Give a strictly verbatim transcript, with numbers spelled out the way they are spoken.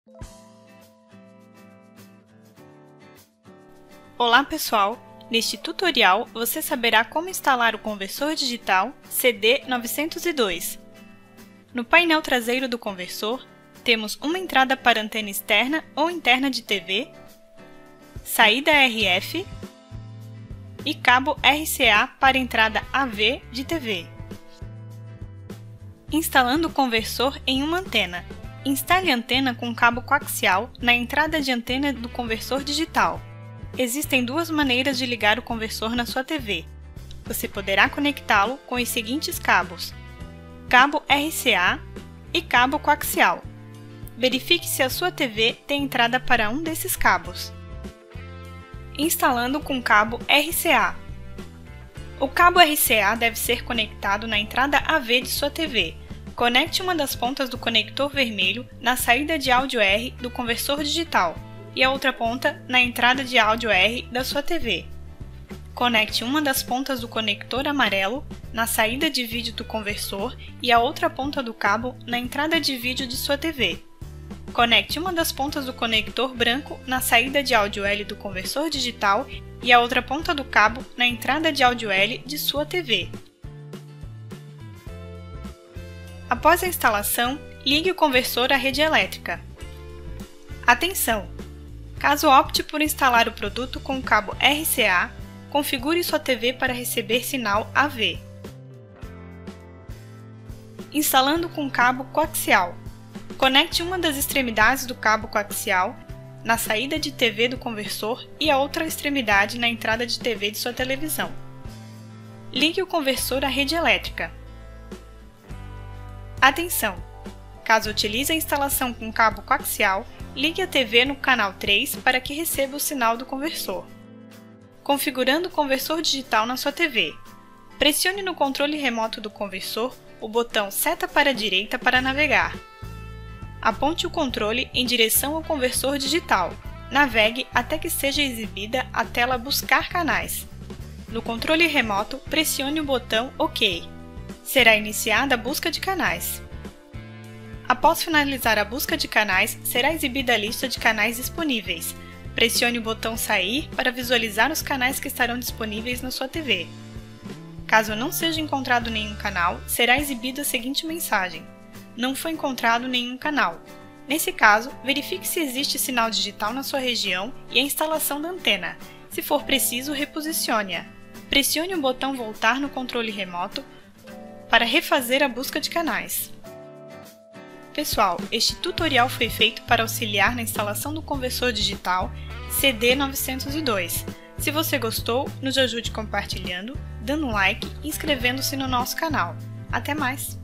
Olá pessoal! Neste tutorial você saberá como instalar o conversor digital C D novecentos e dois. No painel traseiro do conversor, temos uma entrada para antena externa ou interna de T V, saída R F e cabo R C A para entrada A V de T V. Instalando o conversor em uma antena. Instale a antena com cabo coaxial na entrada de antena do conversor digital. Existem duas maneiras de ligar o conversor na sua T V. Você poderá conectá-lo com os seguintes cabos: cabo R C A e cabo coaxial. Verifique se a sua T V tem entrada para um desses cabos. Instalando com cabo R C A. O cabo R C A deve ser conectado na entrada A V de sua T V. Conecte uma das pontas do conector vermelho na saída de áudio R do conversor digital e a outra ponta na entrada de áudio R da sua T V. Conecte uma das pontas do conector amarelo na saída de vídeo do conversor e a outra ponta do cabo na entrada de vídeo de sua T V. Conecte uma das pontas do conector branco na saída de áudio L do conversor digital e a outra ponta do cabo na entrada de áudio L de sua T V. Após a instalação, ligue o conversor à rede elétrica. Atenção! Caso opte por instalar o produto com cabo R C A, configure sua T V para receber sinal A V. Instalando com cabo coaxial. Conecte uma das extremidades do cabo coaxial na saída de T V do conversor e a outra extremidade na entrada de T V de sua televisão. Ligue o conversor à rede elétrica. Atenção! Caso utilize a instalação com cabo coaxial, ligue a T V no canal três para que receba o sinal do conversor. Configurando o conversor digital na sua T V. Pressione no controle remoto do conversor o botão seta para a direita para navegar. Aponte o controle em direção ao conversor digital. Navegue até que seja exibida a tela Buscar canais. No controle remoto, pressione o botão OK. Será iniciada a busca de canais. Após finalizar a busca de canais, será exibida a lista de canais disponíveis. Pressione o botão Sair para visualizar os canais que estarão disponíveis na sua T V. Caso não seja encontrado nenhum canal, será exibida a seguinte mensagem: não foi encontrado nenhum canal. Nesse caso, verifique se existe sinal digital na sua região e a instalação da antena. Se for preciso, reposicione-a. Pressione o botão Voltar no controle remoto para refazer a busca de canais. Pessoal, este tutorial foi feito para auxiliar na instalação do conversor digital C D novecentos e dois. Se você gostou, nos ajude compartilhando, dando um like e inscrevendo-se no nosso canal. Até mais!